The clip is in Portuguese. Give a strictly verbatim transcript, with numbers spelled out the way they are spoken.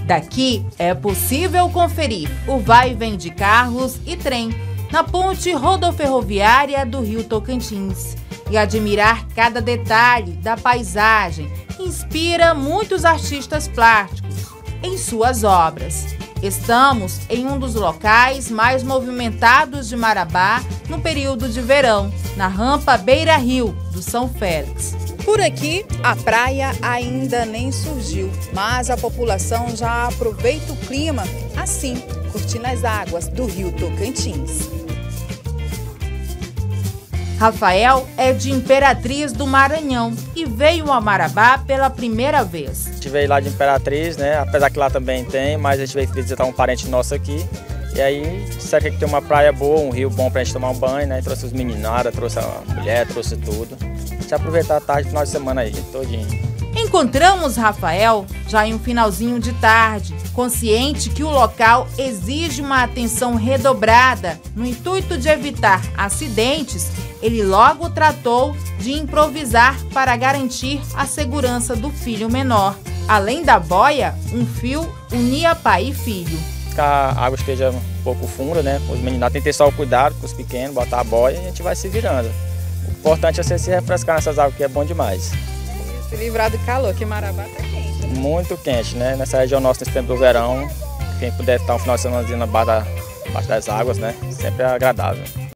Daqui é possível conferir o vai e vem de carros e trem na ponte rodoferroviária do Rio Tocantins e admirar cada detalhe da paisagem que inspira muitos artistas plásticos em suas obras. Estamos em um dos locais mais movimentados de Marabá no período de verão, na rampa Beira Rio do São Félix. Por aqui, a praia ainda nem surgiu, mas a população já aproveita o clima, assim, curtindo as águas do Rio Tocantins. Rafael é de Imperatriz do Maranhão e veio a Marabá pela primeira vez. A gente veio lá de Imperatriz, né? Apesar que lá também tem, mas a gente veio visitar um parente nosso aqui. E aí, disseram que tem uma praia boa, um rio bom pra gente tomar um banho, né? Trouxe os meninadas, trouxe a mulher, trouxe tudo. A gente aproveitar a tarde, final de semana aí, todinho. Encontramos Rafael já em um finalzinho de tarde, consciente que o local exige uma atenção redobrada. No intuito de evitar acidentes, ele logo tratou de improvisar para garantir a segurança do filho menor. Além da boia, um fio unia pai e filho. Que a água esteja um pouco funda, né? Os meninos tem que ter só o cuidado com os pequenos, botar a boia e a gente vai se virando. O importante é você se refrescar nessas águas, que é bom demais. Se livrar do calor, que Marabá tá quente. Né? Muito quente, né? Nessa região nossa, nesse tempo do verão, quem puder estar um final de semana na base das águas, né? Sempre é agradável.